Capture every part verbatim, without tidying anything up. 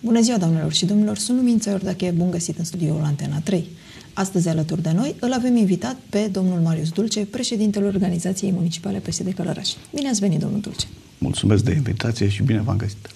Bună ziua, doamnelor și domnilor, sunt Lumința Iordache, bun găsit în studioul Antena trei. Astăzi, alături de noi, îl avem invitat pe domnul Marius Dulce, președintele Organizației Municipale P S D Călăraș. Bine ați venit, domnul Dulce! Mulțumesc de invitație și bine v-am găsit!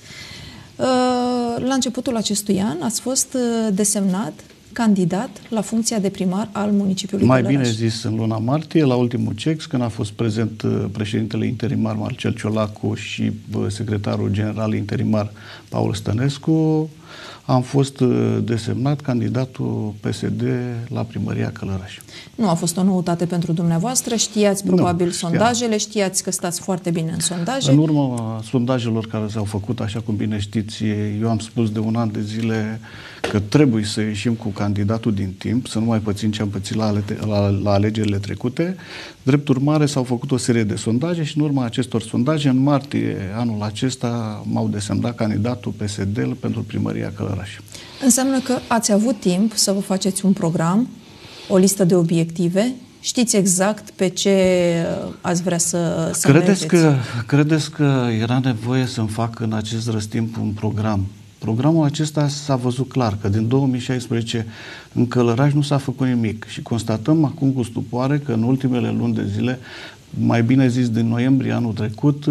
La începutul acestui an ați fost desemnat candidat la funcția de primar al municipiului Mai Călăraș. bine zis, în luna martie, la ultimul C E X, când a fost prezent președintele interimar Marcel Ciolacu și secretarul general interimar Paul Stănescu, am fost desemnat candidatul P S D la primăria Călăraș. Nu a fost o noutate pentru dumneavoastră, știați probabil nu, sondajele, știați că stați foarte bine în sondaje. În urma sondajelor care s-au făcut, așa cum bine știți, eu am spus de un an de zile că trebuie să ieșim cu candidatul din timp, să nu mai pățim ce am pățit la, ale, la, la alegerile trecute. Drept urmare, s-au făcut o serie de sondaje și în urma acestor sondaje, în martie anul acesta, m-au desemnat candidatul P S D pentru primăria Călăraș. Înseamnă că ați avut timp să vă faceți un program, o listă de obiective, știți exact pe ce ați vrea să, să credeți mergeți. Că, credeți că era nevoie să-mi fac în acest răstimp un program? Programul acesta s-a văzut clar că din două mii șaisprezece în Călăraș nu s-a făcut nimic și constatăm acum cu stupoare că în ultimele luni de zile, mai bine zis din noiembrie anul trecut,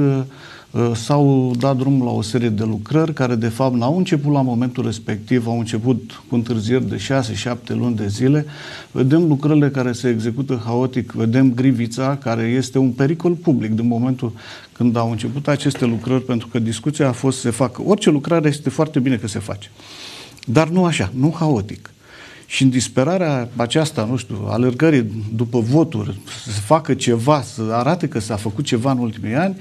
s-au dat drumul la o serie de lucrări care de fapt n-au început la momentul respectiv, au început cu întârzieri de șase șapte luni de zile. Vedem lucrările care se execută haotic, vedem grivița care este un pericol public din momentul când au început aceste lucrări, pentru că discuția a fost să se facă. Orice lucrare este foarte bine că se face, dar nu așa, nu haotic. Și în disperarea aceasta, nu știu, alergării după voturi, să se facă ceva, să arate că s-a făcut ceva în ultimii ani,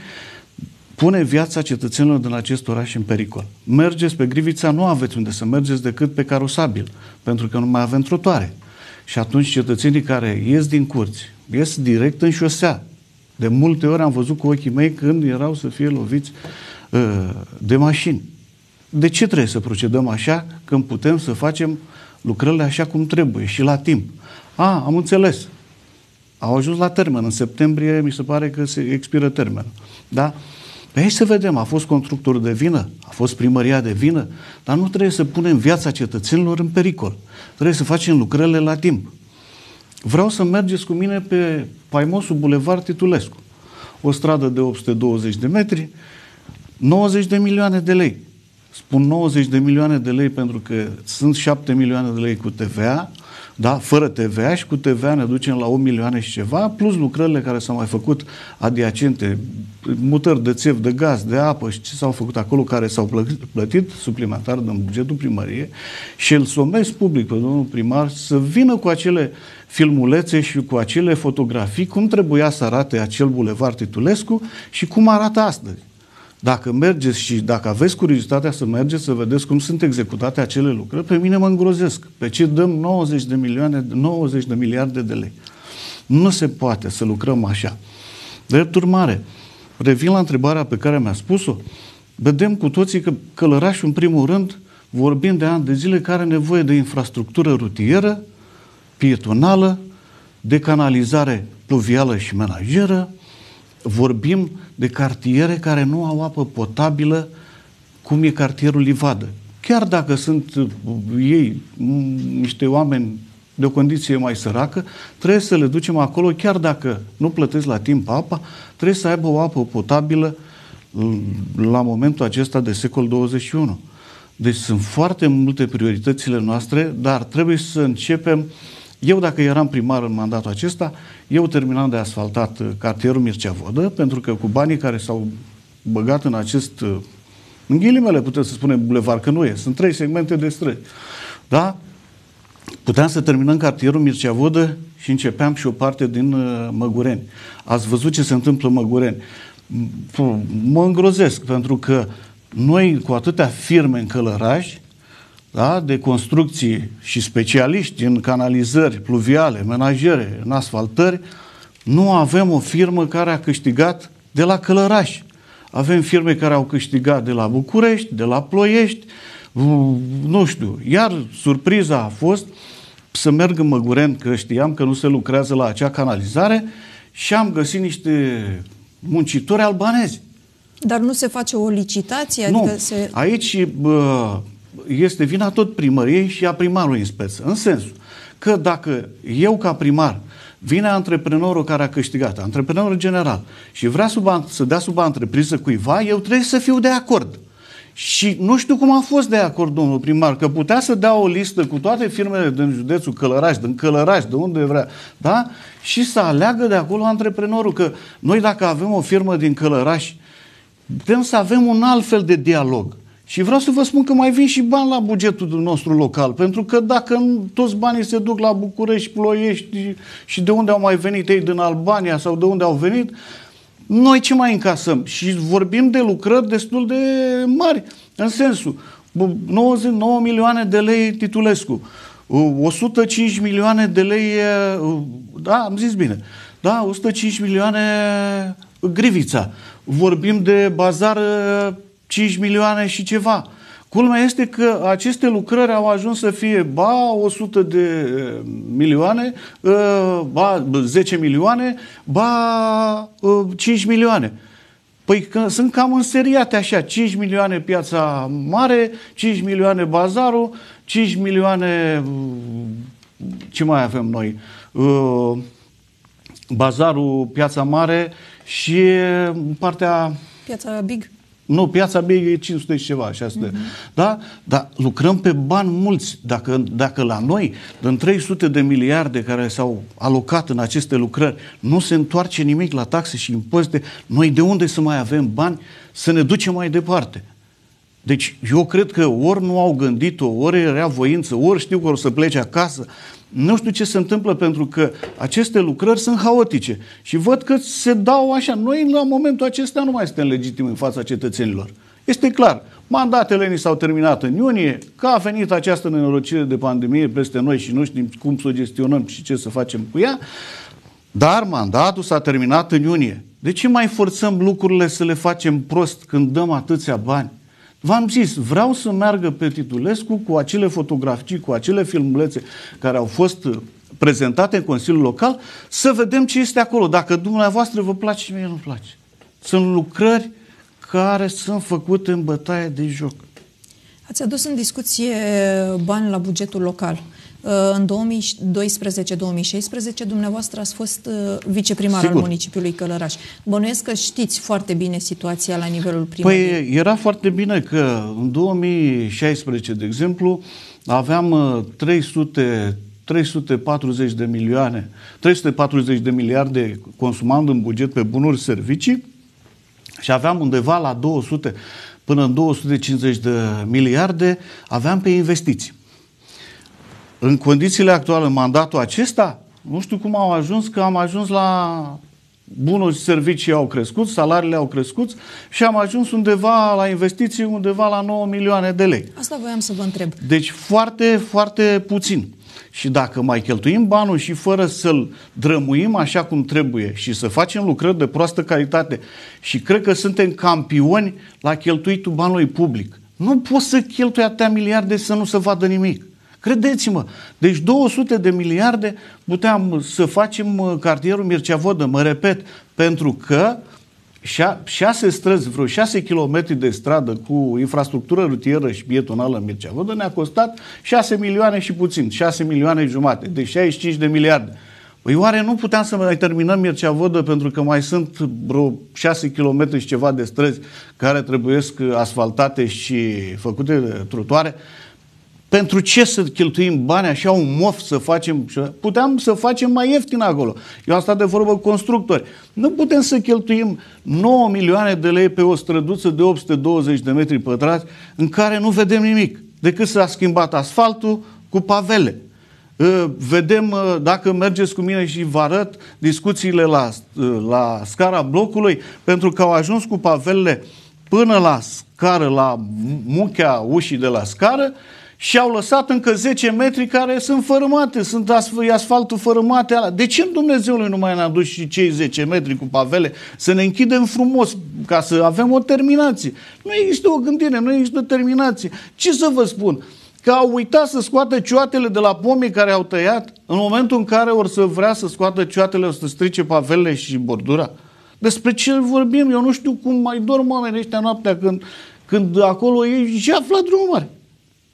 pune viața cetățenilor din acest oraș în pericol. Mergeți pe Grivița, nu aveți unde să mergeți decât pe carosabil, pentru că nu mai avem trotuare. Și atunci cetățenii care ies din curți, ies direct în șosea. De multe ori am văzut cu ochii mei când erau să fie loviți uh, de mașini. De ce trebuie să procedăm așa când putem să facem lucrările așa cum trebuie și la timp? A, am înțeles. Au ajuns la termen. În septembrie mi se pare că se expiră termenul. Da? Pe aici să vedem, a fost constructorul de vină, a fost primăria de vină, dar nu trebuie să punem viața cetățenilor în pericol. Trebuie să facem lucrările la timp. Vreau să mergeți cu mine pe faimosul Bulevard Titulescu. O stradă de opt sute douăzeci de metri, nouăzeci de milioane de lei. Spun nouăzeci de milioane de lei pentru că sunt șapte milioane de lei cu T V A, da, fără T V A, și cu T V A ne ducem la opt milioane și ceva, plus lucrările care s-au mai făcut adiacente, mutări de țev, de gaz, de apă și ce s-au făcut acolo, care s-au plătit suplimentar din bugetul primăriei, și îl somesc public pe domnul primar să vină cu acele filmulețe și cu acele fotografii cum trebuia să arate acel Bulevard Titulescu și cum arată astăzi. Dacă mergeți și dacă aveți curiozitatea să mergeți să vedeți cum sunt executate acele lucrări, pe mine mă îngrozesc. Pe ce dăm nouăzeci de milioane, nouăzeci de miliarde de lei? Nu se poate să lucrăm așa. Drept urmare, revin la întrebarea pe care mi-a spus-o, vedem cu toții că Călărașul, în primul rând, vorbim de ani de zile, care are nevoie de infrastructură rutieră, pietonală, de canalizare pluvială și menajeră. Vorbim de cartiere care nu au apă potabilă, cum e cartierul Livadă. Chiar dacă sunt ei niște oameni de o condiție mai săracă, trebuie să le ducem acolo, chiar dacă nu plătesc la timp apa, trebuie să aibă o apă potabilă la momentul acesta de secol douăzeci și unu. Deci sunt foarte multe prioritățile noastre, dar trebuie să începem. Eu, dacă eram primar în mandatul acesta, eu terminam de asfaltat cartierul Mircea Vodă, pentru că cu banii care s-au băgat în acest, în ghilimele putem să spunem bulevard, că nu e, sunt trei segmente de străzi. Da? Puteam să terminăm cartierul Mircea Vodă și începeam și o parte din uh, Măgureni. Ați văzut ce se întâmplă în Măgureni. Mă îngrozesc, pentru că noi, cu atâtea firme în Călăraș, da, de construcții și specialiști în canalizări pluviale, menajere, în asfaltări, nu avem o firmă care a câștigat de la Călăraș. Avem firme care au câștigat de la București, de la Ploiești, nu știu. Iar surpriza a fost să merg în Măgureni, că știam că nu se lucrează la acea canalizare, și am găsit niște muncitori albanezi. Dar nu se face o licitație? Adică nu. se... Aici... Bă, este vina tot primăriei și a primarului în speță. În sensul că dacă eu ca primar vine antreprenorul care a câștigat, antreprenorul general, și vrea sub, să dea sub întrepriză cuiva, eu trebuie să fiu de acord. Și nu știu cum a fost de acord domnul primar, că putea să dea o listă cu toate firmele din județul Călăraș, din Călăraș, de unde vrea, da? Și să aleagă de acolo antreprenorul, că noi dacă avem o firmă din Călăraș, putem să avem un alt fel de dialog. Și vreau să vă spun că mai vin și bani la bugetul nostru local, pentru că dacă toți banii se duc la București, Ploiești și de unde au mai venit ei, din Albania sau de unde au venit, noi ce mai încasăm? Și vorbim de lucrări destul de mari, în sensul nouăzeci și nouă milioane de lei Titulescu, o sută cinci milioane de lei, da, am zis bine, da, o sută cinci milioane Grivița, vorbim de bazar cinci milioane și ceva. Culmea este că aceste lucrări au ajuns să fie ba o sută de milioane, ba zece milioane, ba cinci milioane. Păi că sunt cam înseriate așa, cinci milioane Piața Mare, cinci milioane bazarul, cinci milioane, ce mai avem noi? Bazarul, Piața Mare și partea... Piața Big. Nu, Piața Big e cinci sute și ceva, șase sute. Uh-huh. Da? Dar lucrăm pe bani mulți. Dacă, dacă la noi, din trei sute de miliarde care s-au alocat în aceste lucrări, nu se întoarce nimic la taxe și impozite, noi de unde să mai avem bani să ne ducem mai departe? Deci eu cred că ori nu au gândit-o, ori era voință, ori știu că or să plece acasă. Nu știu ce se întâmplă, pentru că aceste lucrări sunt haotice și văd că se dau așa. Noi la momentul acesta nu mai suntem legitimi în fața cetățenilor. Este clar, mandatele ni s-au terminat în iunie, că a venit această nenorocire de pandemie peste noi și nu știm cum să o gestionăm și ce să facem cu ea, dar mandatul s-a terminat în iunie. De ce mai forțăm lucrurile să le facem prost când dăm atâția bani? V-am zis, vreau să meargă pe Titulescu cu acele fotografii, cu acele filmulețe care au fost prezentate în Consiliul Local, să vedem ce este acolo. Dacă dumneavoastră vă place și mie nu place. Sunt lucrări care sunt făcute în bătaie de joc. Ați adus în discuție bani la bugetul local. În două mii doisprezece două mii șaisprezece dumneavoastră ați fost viceprimar Sigur. al municipiului Călăraș. Bănuiesc că știți foarte bine situația la nivelul primăriei. Păi era foarte bine că în două mii șaisprezece, de exemplu, aveam trei sute, trei sute patruzeci de milioane, trei sute patruzeci de miliarde consumând în buget pe bunuri servicii și aveam undeva la două sute până în două sute cincizeci de miliarde aveam pe investiții. În condițiile actuale, în mandatul acesta, nu știu cum au ajuns, că am ajuns la bunuri servicii au crescut, salariile au crescut și am ajuns undeva la investiții, undeva la nouă milioane de lei. Asta voiam să vă întreb. Deci foarte, foarte puțin. Și dacă mai cheltuim banul și fără să-l drămuim așa cum trebuie și să facem lucrări de proastă calitate, și cred că suntem campioni la cheltuitul banului public, nu poți să cheltui atâtea miliarde să nu se vadă nimic. Credeți-mă, deci două sute de miliarde puteam să facem cartierul Mircea Vodă, mă repet, pentru că șase străzi, vreo șase kilometri de stradă cu infrastructură rutieră și pietonală în Mircea Vodă ne-a costat șase milioane și puțin, șase milioane jumate, deci șaizeci și cinci de miliarde. Păi oare nu puteam să mai terminăm Mircea Vodă pentru că mai sunt vreo șase kilometri și ceva de străzi care trebuiesc asfaltate și făcute de trotuare? Pentru ce să cheltuim bani așa, un mof să facem? Puteam să facem mai ieftin acolo. Eu am stat de vorbă cu constructori. Nu putem să cheltuim nouă milioane de lei pe o străduță de opt sute douăzeci de metri pătrați în care nu vedem nimic, decât s-a schimbat asfaltul cu pavele. Vedem, dacă mergeți cu mine și vă arăt discuțiile la, la scara blocului, pentru că au ajuns cu pavelele până la scară, la muchea ușii de la scară, și au lăsat încă zece metri care sunt fărâmate, sunt asfaltul fărâmate. Ala. De ce în Dumnezeului nu mai ne-a dus și cei zece metri cu pavele să ne închidem frumos ca să avem o terminație? Nu există o gândire, nu există o terminație. Ce să vă spun? Că au uitat să scoată cioatele de la pomii care au tăiat în momentul în care or să vrea să scoată cioatele, o să strice pavelele și bordura? Despre ce vorbim? Eu nu știu cum mai dorm oamenii ăștia noaptea când, când acolo ei și află drumul mare.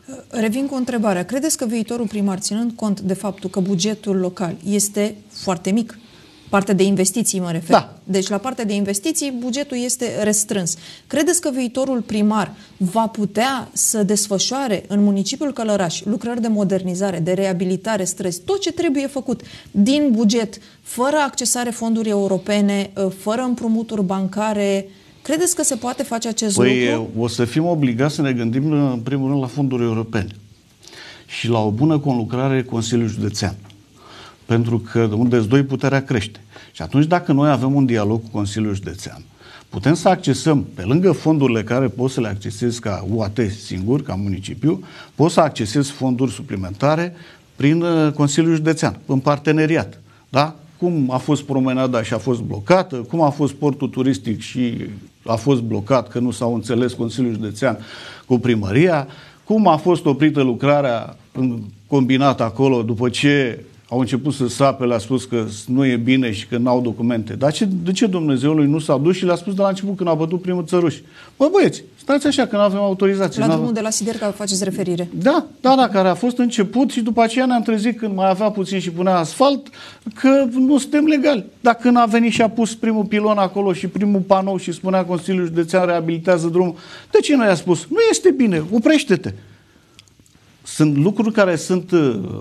Revin cu întrebarea. Credeți că viitorul primar, ținând cont de faptul că bugetul local este foarte mic, partea de investiții mă refer. Da. Deci la partea de investiții bugetul este restrâns. Credeți că viitorul primar va putea să desfășoare în municipiul Călăraș lucrări de modernizare, de reabilitare, străzi, tot ce trebuie făcut din buget, fără accesare fonduri europene, fără împrumuturi bancare? Credeți că se poate face acest păi, lucru? O să fim obligați să ne gândim în primul rând la fonduri europene și la o bună conlucrare Consiliului Județean. Pentru că unde-s doi, puterea crește. Și atunci, dacă noi avem un dialog cu Consiliul Județean, putem să accesăm, pe lângă fondurile care poți să le accesezi ca U A T singur, ca municipiu, poți să accesezi fonduri suplimentare prin Consiliul Județean, în parteneriat. Da? Cum a fost promenada și a fost blocată, cum a fost portul turistic și a fost blocat, că nu s-au înțeles Consiliul Județean cu primăria, cum a fost oprită lucrarea în combinat acolo după ce au început să sape, le-a spus că nu e bine și că n-au documente. Dar ce, de ce Dumnezeului nu s-au dus și le-a spus de la început când a bătut primul țăruș? Bă, băieți, stați așa că nu avem autorizație. La drumul de la Siderca faceți referire. Da, da, da, care a fost început și după aceea ne-am trezit când mai avea puțin și punea asfalt că nu suntem legali. Dar când a venit și a pus primul pilon acolo și primul panou și spunea Consiliul Județean reabilitează drumul, de ce nu i-a spus? Nu este bine, oprește-te. Sunt lucruri care sunt...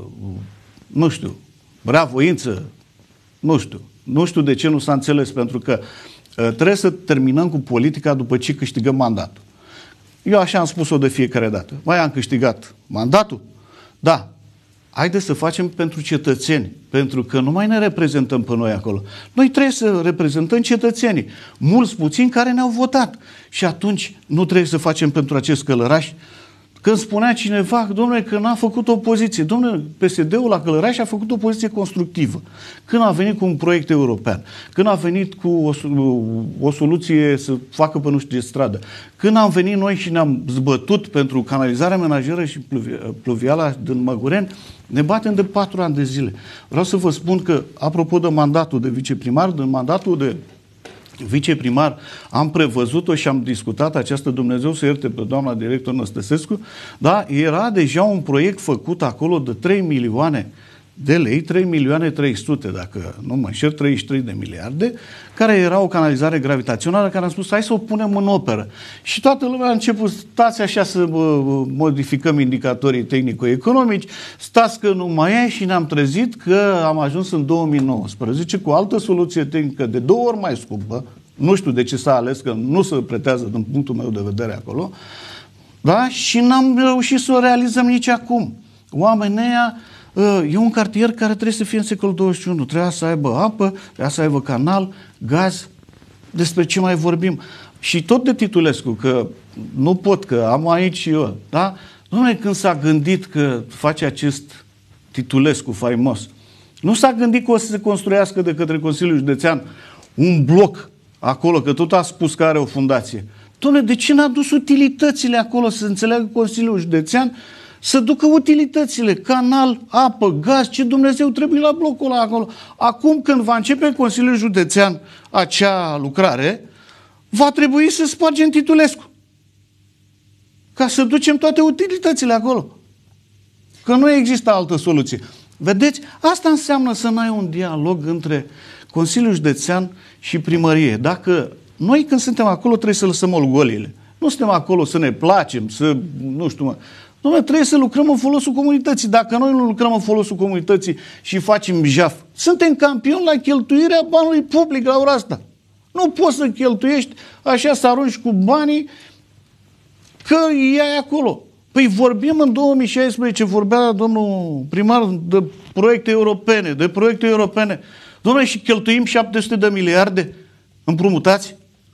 nu știu, reavoință, nu știu. Nu știu de ce nu s-a înțeles, pentru că uh, trebuie să terminăm cu politica după ce câștigăm mandatul. Eu așa am spus-o de fiecare dată. Mai am câștigat mandatul? Da. Haideți să facem pentru cetățeni, pentru că nu mai ne reprezentăm pe noi acolo. Noi trebuie să reprezentăm cetățenii, mulți puțini care ne-au votat. Și atunci nu trebuie să facem pentru acest Călăraș. Când spunea cineva, domnule, că n-a făcut opoziție. Domnule, P S D-ul la Călăraș a făcut o poziție constructivă. Când a venit cu un proiect european, când a venit cu o, o soluție să facă pe nu știu ce stradă, când am venit noi și ne-am zbătut pentru canalizarea menajeră și pluviala din Măgureni, ne batem de patru ani de zile. Vreau să vă spun că, apropo de mandatul de viceprimar, de mandatul de viceprimar, am prevăzut-o și am discutat această, Dumnezeu să ierte pe doamna director Năstăsescu, da, era deja un proiect făcut acolo de trei milioane de lei, trei milioane trei sute, dacă nu mă înșel, treizeci și trei de miliarde, care era o canalizare gravitațională, care am spus, hai să o punem în operă. Și toată lumea a început, stați așa să modificăm indicatorii tehnico-economici, stați că nu mai e, și ne-am trezit că am ajuns în două mii nouăsprezece cu altă soluție tehnică de două ori mai scumpă, nu știu de ce s-a ales, că nu se pretează din punctul meu de vedere acolo, da? Și n-am reușit să o realizăm nici acum. Oamenii ăia, e un cartier care trebuie să fie în secolul douăzeci și unu. Trebuia să aibă apă, trebuia să aibă canal, gaz. Despre ce mai vorbim? Și tot de Titulescu, că nu pot, că am aici și eu. Da? Dom'le, când s-a gândit că face acest Titulescu faimos, nu s-a gândit că o să se construiască de către Consiliul Județean un bloc acolo, că tot a spus că are o fundație. Dom'le, de ce n-a dus utilitățile acolo, să înțeleagă Consiliul Județean, să ducă utilitățile, canal, apă, gaz, ce Dumnezeu trebuie la blocul ăla acolo. Acum, când va începe Consiliul Județean acea lucrare, va trebui să spargem Titulescu. Ca să ducem toate utilitățile acolo. Că nu există altă soluție. Vedeți? Asta înseamnă să n-ai un dialog între Consiliul Județean și primărie. Dacă noi, când suntem acolo, trebuie să lăsăm olgolile. Nu suntem acolo să ne placem, să, nu știu, mă, Dom'le, trebuie să lucrăm în folosul comunității. Dacă noi nu lucrăm în folosul comunității și facem jaf, suntem campioni la cheltuirea banului public la ora asta. Nu poți să cheltuiești așa, să arunci cu banii, că e acolo. Păi vorbim în două mii șaisprezece, vorbea domnul primar de proiecte europene, de proiecte europene. Dom'le, și cheltuim șapte sute de miliarde împrumutați?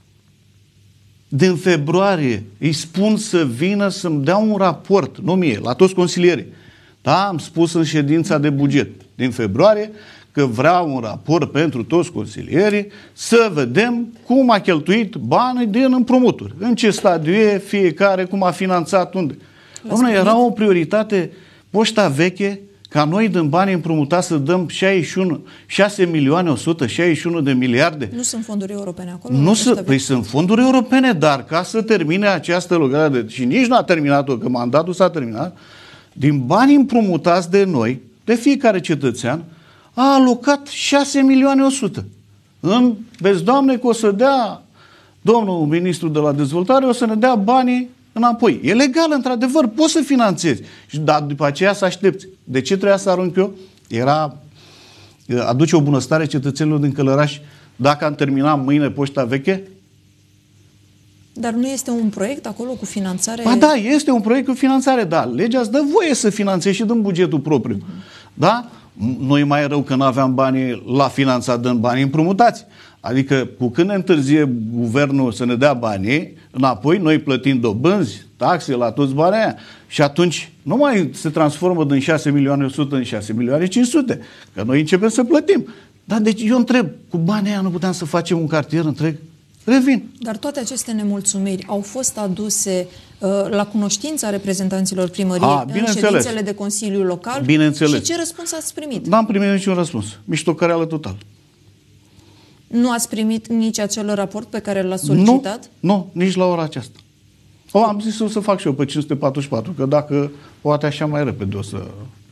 Din februarie îi spun să vină să-mi dea un raport, nu mie, la toți consilierii. Da, am spus în ședința de buget din februarie că vreau un raport pentru toți consilierii să vedem cum a cheltuit banii din împrumuturi. În ce stadiu e fiecare, cum a finanțat, unde. Dom'le, era o prioritate poșta veche, ca noi din banii împrumutați să dăm șaizeci și unu, șase milioane o sută șaizeci și unu de miliarde? Nu sunt fonduri europene acolo? Nu sunt, păi sunt fonduri europene, dar ca să termine această lucrare, de, și nici nu a terminat-o, că mandatul s-a terminat, din banii împrumutați de noi, de fiecare cetățean, a alocat șase milioane o sută. În, vezi, Doamne, că o să dea domnul ministru de la dezvoltare, o să ne dea banii înapoi. E legal, într-adevăr, poți să finanțezi. Dar după aceea să aștepți. De ce trebuia să arunc eu? Era aduce o bunăstare cetățenilor din Călăraș dacă am terminat mâine poșta veche? Dar nu este un proiect acolo cu finanțare? Ba da, este un proiect cu finanțare, da. Legea îți dă voie să finanțezi și din bugetul propriu. Uh-huh. Da? Noi mai rău că nu aveam banii la finanțat, dând banii împrumutați. Adică cu când ne întârzie guvernul să ne dea banii înapoi, noi plătim dobânzi, taxe la toți banii aia. Și atunci nu mai se transformă din șase milioane o sută în șase milioane cinci sute. Că noi începem să plătim. Dar deci eu întreb, cu banii aia nu puteam să facem un cartier întreg? Revin. Dar toate aceste nemulțumiri au fost aduse uh, la cunoștința reprezentanților primăriei A, în ședințele de Consiliu Local? Bineînțeles. Și ce răspuns ați primit? N-am primit niciun răspuns. Miștocăreală total. Nu ați primit nici acel raport pe care l-ați solicitat? Nu, nu, nici la ora aceasta. O, am zis să fac și eu pe cinci sute patruzeci și patru, că dacă poate așa mai repede o să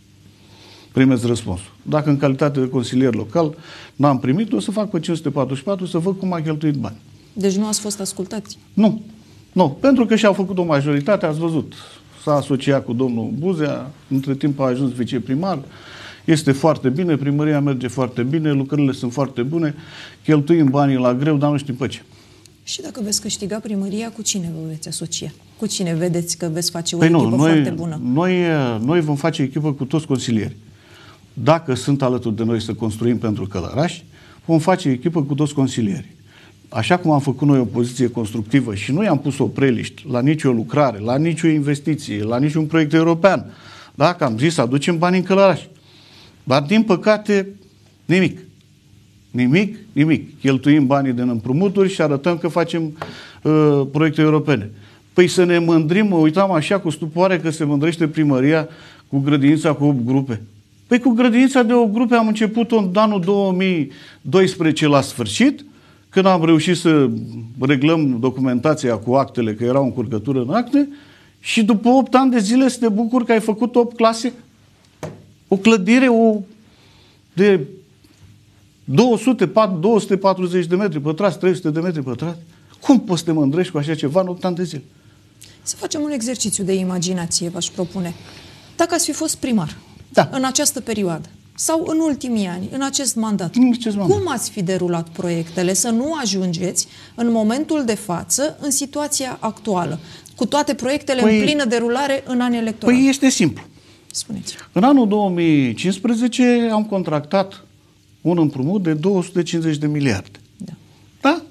primesc răspunsul. Dacă în calitate de consilier local n-am primit, o să fac pe cinci sute patruzeci și patru să văd cum a cheltuit bani. Deci nu ați fost ascultați? Nu. Nu. Pentru că și-au făcut o majoritate, ați văzut. S-a asociat cu domnul Buzea, între timp a ajuns viceprimar. Este foarte bine, primăria merge foarte bine, lucrările sunt foarte bune, cheltuim banii la greu, dar nu știm pe ce. Și dacă veți câștiga primăria, cu cine vă veți asocia? Cu cine vedeți că veți face o păi echipă nu, noi, foarte bună? Noi, noi vom face echipă cu toți consilieri. Dacă sunt alături de noi să construim pentru Călăraș, vom face echipă cu toți consilierii. Așa cum am făcut noi o poziție constructivă și nu i-am pus opreliști la nicio lucrare, la nicio investiție, la niciun proiect european. Dacă am zis să aducem bani în Călăraș. Dar, din păcate, nimic. Nimic, nimic. Cheltuim banii din împrumuturi și arătăm că facem uh, proiecte europene. Păi să ne mândrim, mă uitam așa cu stupoare că se mândrește primăria cu grădinița cu opt grupe. Păi cu grădinița de opt grupe am început-o în anul două mii doisprezece la sfârșit, când am reușit să reglăm documentația cu actele, că era o încurcătură în acte, și după opt ani de zile să te bucur că ai făcut opt clase. O clădire o, de două sute, două sute patruzeci de metri pătrați, trei sute de metri pătrați. Cum poți să te mândrești cu așa ceva în opt ani de zile? Să facem un exercițiu de imaginație, v-aș propune. Dacă ați fi fost primar da. în această perioadă, sau în ultimii ani, în acest mandat, în acest mandat, cum ați fi derulat proiectele să nu ajungeți în momentul de față în situația actuală, cu toate proiectele păi, în plină derulare în anii electorali? Păi este simplu. Spuneți. În anul două mii cincisprezece am contractat un împrumut de două sute cincizeci de miliarde. Da. Da?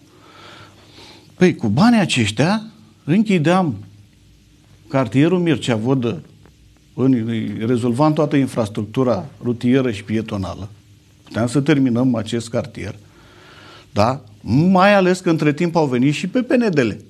Păi cu banii aceștia închideam cartierul Mircea Vodă, rezolvam toată infrastructura rutieră și pietonală. Puteam să terminăm acest cartier. Da? Mai ales că între timp au venit și pe P N D-le.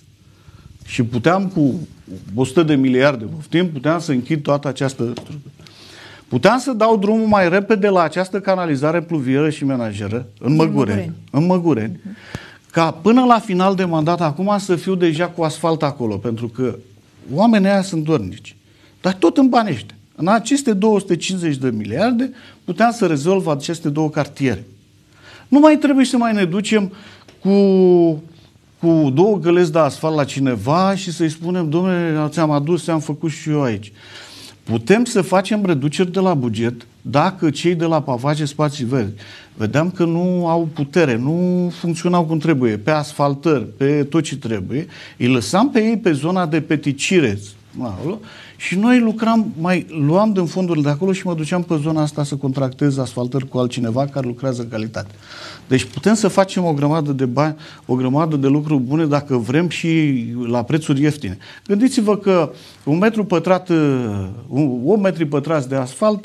Și puteam cu o sută de miliarde, poftim, puteam să închid toată această structură. Puteam să dau drumul mai repede la această canalizare pluvieră și menajeră în Măgureni, în Măgureni, ca până la final de mandat acum să fiu deja cu asfalt acolo, pentru că oamenii aia sunt dornici. Dar tot în bani ăștia. În aceste două sute cincizeci de miliarde puteam să rezolv aceste două cartiere. Nu mai trebuie să mai ne ducem cu, cu două găleți de asfalt la cineva și să-i spunem, domnule, ți-am adus, ți-am făcut și eu aici. Putem să facem reduceri de la buget dacă cei de la pavaje, spații verzi, vedeam că nu au putere, nu funcționau cum trebuie, pe asfaltări, pe tot ce trebuie, îi lăsam pe ei pe zona de peticire și noi lucram, mai luam din fondurile de acolo și mă duceam pe zona asta să contractez asfaltări cu altcineva care lucrează în calitate. Deci putem să facem o grămadă de bani, o grămadă de lucruri bune dacă vrem și la prețuri ieftine. Gândiți-vă că un metru pătrat, un metri pătrați de asfalt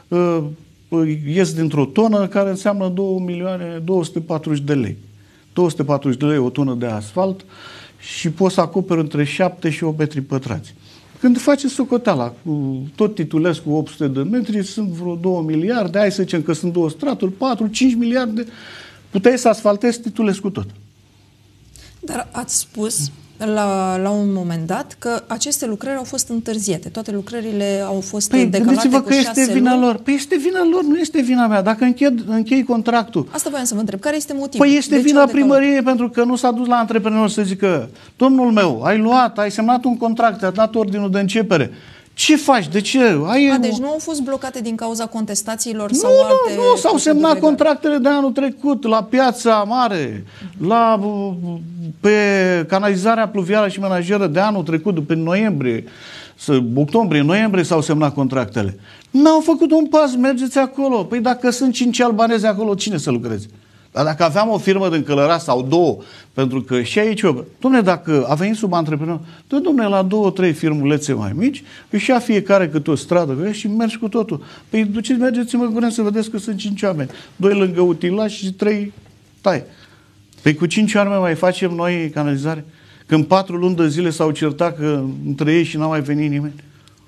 ies dintr-o tonă care înseamnă două milioane două sute patruzeci de lei. două sute patruzeci de lei o tonă de asfalt și poți să acoperi între șapte și opt metri pătrați. Când faceți socoteala cu tot Titulescu opt sute de metri, sunt vreo două miliarde, hai să zicem că sunt două straturi, patru, cinci miliarde, puteai să asfaltezi Titulescu tot. Dar ați spus la, la un moment dat că aceste lucrări au fost întârziate. Toate lucrările au fost păi, decalate cu că este vina luni. lor. Păi este vina lor, nu este vina mea. Dacă închei, închei contractul... Asta voiam să vă întreb. Care este motivul? Păi este vina primăriei pentru că nu s-a dus la antreprenor să zică: domnul meu, ai luat, ai semnat un contract, ai dat ordinul de începere. Ce faci? De ce? Ai A, deci nu au fost blocate din cauza contestațiilor nu, sau nu, alte... Nu, s-au semnat legale. Contractele de anul trecut la Piața Mare, la, pe canalizarea pluvială și menajeră de anul trecut, pe noiembrie, octombrie, noiembrie s-au semnat contractele. N-au făcut un pas, mergeți acolo. Păi dacă sunt cinci albanezi acolo, cine să lucreze? Dar dacă aveam o firmă din Călăraș sau două, pentru că și aici, dom'le, dacă a venit sub antreprenor, dă, dom'le, la două, trei firmulețe mai mici, își ia fiecare câte o stradă și mergi cu totul. Păi duceți, mergeți-mă cu să vedeți că sunt cinci oameni. Doi lângă utilaj și trei tai. Păi cu cinci oameni mai facem noi canalizare? Când patru luni de zile s-au certat că între ei și n-a mai venit nimeni.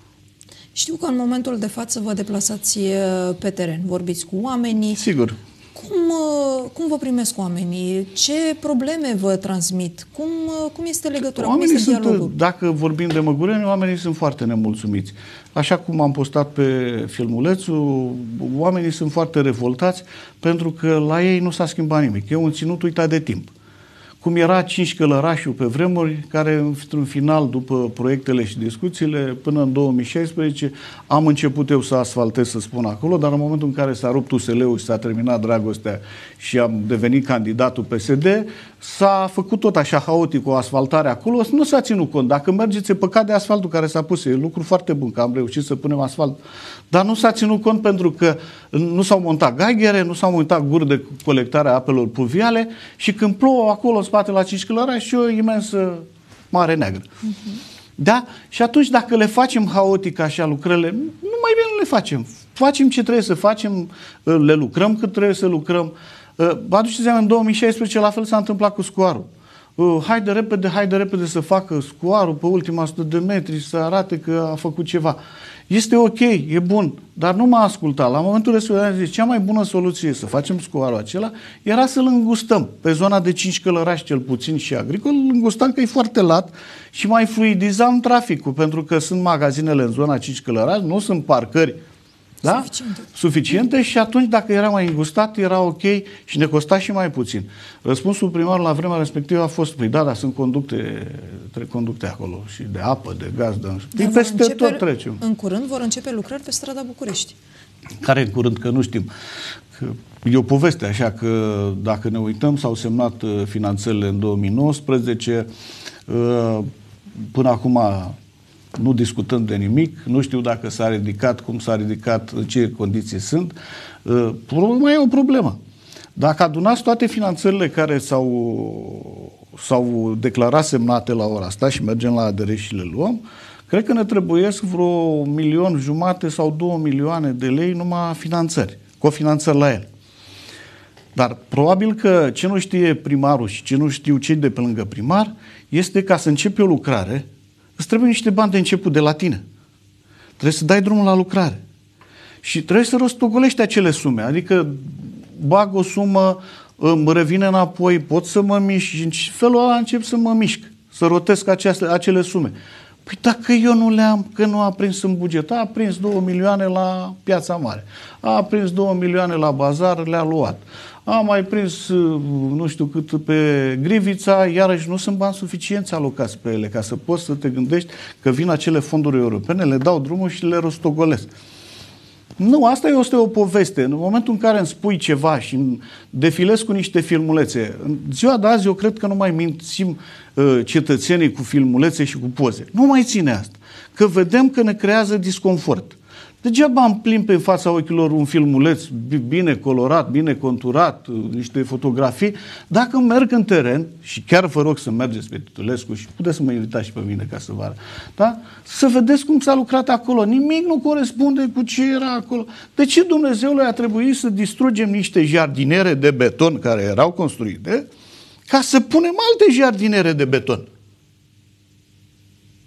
Știu că în momentul de față vă deplasați pe teren, vorbiți cu oamenii. Sigur. Cum, cum vă primesc oamenii? Ce probleme vă transmit? Cum, cum este legătura? Oamenii cum este sunt, dialogul? Dacă vorbim de Măgureni, oamenii sunt foarte nemulțumiți. Așa cum am postat pe filmulețul, oamenii sunt foarte revoltați pentru că la ei nu s-a schimbat nimic. E un ținut uitat de timp. Cum era cinci Călărașul pe vremuri, care într-un final, după proiectele și discuțiile, până în două mii șaisprezece, am început eu să asfaltez, să spun acolo, dar în momentul în care s-a rupt U S L-ul și s-a terminat dragostea și am devenit candidatul P S D, s-a făcut tot așa haotic o asfaltare acolo, nu s-a ținut cont. Dacă mergeți, e păcat de asfaltul care s-a pus, e lucru foarte bun că am reușit să punem asfalt, dar nu s-a ținut cont pentru că nu s-au montat gaighere, nu s-au montat guri de colectare a apelor pluviale și când plouă acolo în spate la cinci Călărași și o imensă Mare Neagră. Uh-huh. Da? Și atunci dacă le facem haotic așa lucrările, nu mai bine le facem. Facem ce trebuie să facem, le lucrăm cât trebuie să lucrăm. Vă aduceți în două mii șaisprezece la fel s-a întâmplat cu scoarul. Hai de repede, hai de repede să facă scoarul pe ultima sută de metri, să arate că a făcut ceva. Este ok, e bun, dar nu m-a ascultat. La momentul respectiv, cea mai bună soluție să facem scoarul acela era să-l îngustăm pe zona de cinci Călărași, cel puțin și agricol, îl îngustam că e foarte lat și mai fluidizam traficul, pentru că sunt magazinele în zona cinci Călărași, nu sunt parcări, da? Suficiente. Suficiente și atunci dacă era mai îngustat era ok și ne costa și mai puțin. Răspunsul primarului la vremea respectivă a fost: păi da, dar sunt conducte, conducte acolo și de apă, de gaz, de... Păi peste începe, tot trecem. În curând vor începe lucrări pe strada București. Care în curând? Că nu știm. Că e o poveste, așa că dacă ne uităm, s-au semnat finanțările în două mii nouăsprezece, până acum nu discutăm de nimic, nu știu dacă s-a ridicat, cum s-a ridicat, în ce condiții sunt. Problema e o problemă. Dacă adunați toate finanțările care s-au, s-au declarat semnate la ora asta și mergem la A D R și le luăm, cred că ne trebuiesc vreo milion jumate sau două milioane de lei numai finanțări, cofinanțări la el. Dar probabil că ce nu știe primarul și ce nu știu cei de pe lângă primar este ca să începi o lucrare, îți trebuie niște bani de început de la tine. Trebuie să dai drumul la lucrare. Și trebuie să rostogolești acele sume. Adică bag o sumă, îmi revine înapoi, pot să mă mișc și în felul ăla încep să mă mișc, să rotesc acele, acele sume. Păi dacă eu nu le-am, că nu a prins în buget, a prins două milioane la Piața Mare, a prins două milioane la bazar, le-a luat. A mai prins nu știu cât pe Grivița, iarăși nu sunt bani suficienți alocați pe ele ca să poți să te gândești că vin acele fonduri europene, le dau drumul și le rostogolesc. Nu, asta este o poveste. În momentul în care îmi spui ceva și îmi defilez cu niște filmulețe, în ziua de azi eu cred că nu mai mințim uh, cetățenii cu filmulețe și cu poze. Nu mai ține asta. Că vedem că ne creează disconfort. Degeaba îmi plimb pe fața ochilor un filmuleț bine colorat, bine conturat, niște fotografii. Dacă merg în teren, și chiar vă rog să mergeți pe Titulescu și puteți să mă invitați și pe mine ca să vă arăt, da? Să vedeți cum s-a lucrat acolo. Nimic nu corespunde cu ce era acolo. De ce Dumnezeului a trebuit să distrugem niște jardinere de beton care erau construite ca să punem alte jardinere de beton?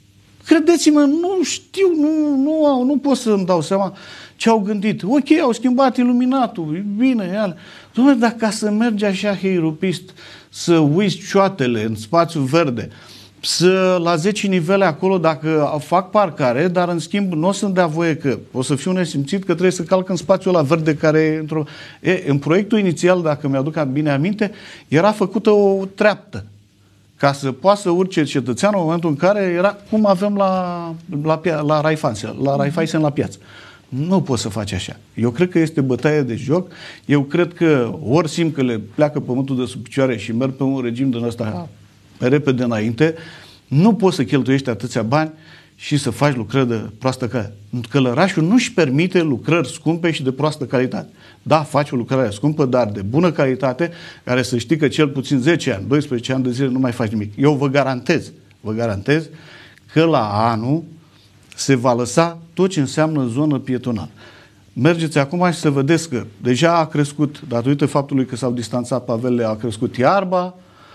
credeți-mă, nu știu, nu, nu, au, nu pot să îmi dau seama ce au gândit. Ok, au schimbat iluminatul, e bine, iar. Dom'le, dar ca să mergi așa heirupist, să uiți cioatele în spațiu verde, să la zece nivele acolo, dacă fac parcare, dar în schimb nu o să-mi dea voie că o să fiu nesimțit că trebuie să calc în spațiul ăla verde care e într-o... E, în proiectul inițial, dacă mi-aduc bine aminte, era făcută o treaptă ca să poată să urce cetățeanul în momentul în care era cum avem la, la, la Raiffeisen, la Raiffeisen la piață. Nu poți să faci așa. Eu cred că este bătaie de joc. Eu cred că ori simt că le pleacă pământul de sub picioare și merg pe un regim din ăsta repede înainte, nu poți să cheltuiești atâția bani și să faci lucrări de proastă calitate. Călărașul nu-și permite lucrări scumpe și de proastă calitate. Da, faci o lucrare scumpă, dar de bună calitate, care să știi că cel puțin zece ani, doisprezece ani de zile nu mai faci nimic. Eu vă garantez, vă garantez că la anul se va lăsa tot ce înseamnă zonă pietonală. Mergeți acum și să vedeți că deja a crescut, datorită faptului că s-au distanțat pavelele, a crescut iarba.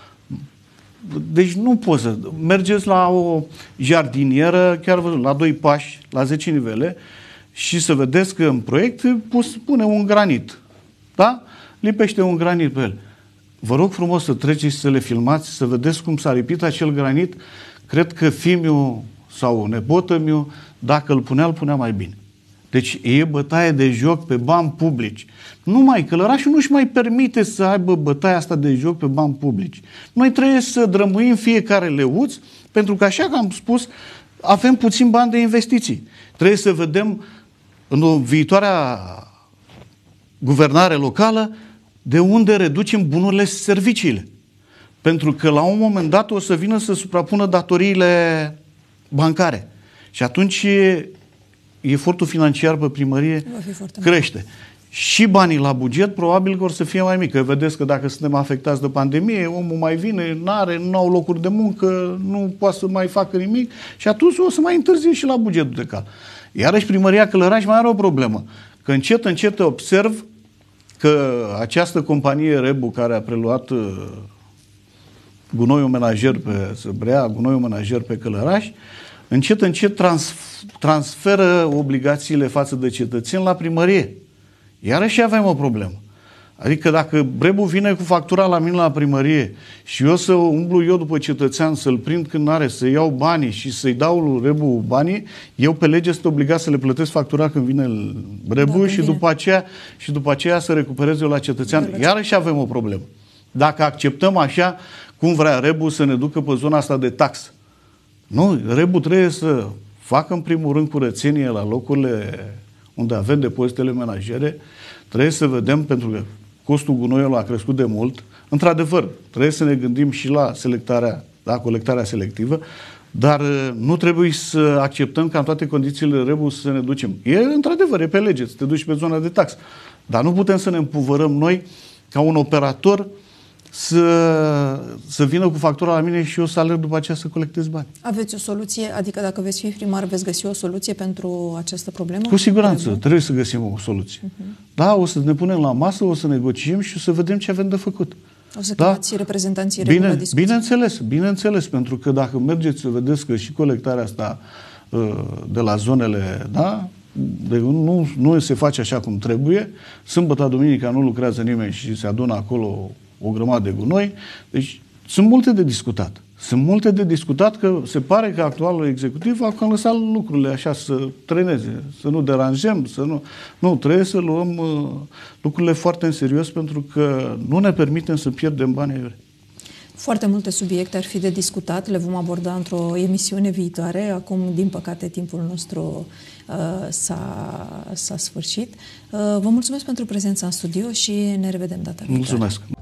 Deci nu poți să... Mergeți la o jardinieră, chiar văzut, la doi pași, la zece nivele, și să vedeți că în proiect pune un granit. Da? Lipește un granit pe el. Vă rog frumos să treceți și să le filmați, să vedeți cum s-a lipit acel granit. Cred că fiul sau nepotă-miu, dacă îl punea, îl punea mai bine. Deci e bătaie de joc pe bani publici. Numai Călărașul nu-și mai permite să aibă bătaia asta de joc pe bani publici. Noi trebuie să drămuim fiecare leuț, pentru că, așa că am spus, avem puțin bani de investiții. Trebuie să vedem în viitoarea guvernare locală de unde reducem bunurile și serviciile. Pentru că la un moment dat o să vină să suprapună datoriile bancare. Și atunci efortul financiar pe primărie crește. Mult. Și banii la buget probabil că vor să fie mai mici. Că vedeți că dacă suntem afectați de pandemie, omul mai vine, n-are, nu au locuri de muncă, nu poate să mai facă nimic și atunci o să mai întârzie și la bugetul de cal. Iarăși primăria Călăraș mai are o problemă. Că încet, încet observ că această companie Rebu, care a preluat gunoiul menajer pe Săbrea, gunoiul menajer pe Călăraș, încet, încet trans, transferă obligațiile față de cetățeni la primărie. Iarăși avem o problemă. Adică dacă Rebu vine cu factura la mine la primărie și eu să umblu eu după cetățean, să-l prind când are, să iau banii și să-i dau lui Rebu banii, eu pe lege sunt obligat să le plătesc factura când vine Rebu da, și, după aceea, și după aceea să recuperez eu la cetățean. Iarăși avem o problemă. Dacă acceptăm așa cum vrea Rebu să ne ducă pe zona asta de taxă. Nu, Rebu trebuie să facă în primul rând curățenie la locurile unde avem depozitele menajere. Trebuie să vedem, pentru că costul gunoiului a crescut de mult. Într-adevăr, trebuie să ne gândim și la selectarea, la colectarea selectivă, dar nu trebuie să acceptăm ca în toate condițiile Rebu să ne ducem. E, într-adevăr, e pe lege, să te duci pe zona de taxă. Dar nu putem să ne împovărăm noi ca un operator să, să vină cu factura la mine și eu să alerg după aceea să colectez bani. Aveți o soluție? Adică dacă veți fi primar, veți găsi o soluție pentru această problemă? Cu siguranță, trebuie, trebuie să găsim o soluție. Uh-huh. Da, o să ne punem la masă, o să negociem și o să vedem ce avem de făcut. O să da? chemați reprezentanții Bine, la discuție. Bineînțeles, bineînțeles, pentru că dacă mergeți să vedeți că și colectarea asta de la zonele, da, de, nu, nu se face așa cum trebuie, sâmbătă, duminica nu lucrează nimeni și se adună acolo o grămadă de gunoi. Deci sunt multe de discutat. Sunt multe de discutat, că se pare că actualul executiv a cam lăsat lucrurile așa să treneze, să nu deranjăm, să nu... Nu, trebuie să luăm uh, lucrurile foarte în serios, pentru că nu ne permitem să pierdem bani aiurea. Foarte multe subiecte ar fi de discutat, le vom aborda într-o emisiune viitoare. Acum, din păcate, timpul nostru uh, s-a, s-a sfârșit. Uh, vă mulțumesc pentru prezența în studio și ne revedem data viitoare. Mulțumesc!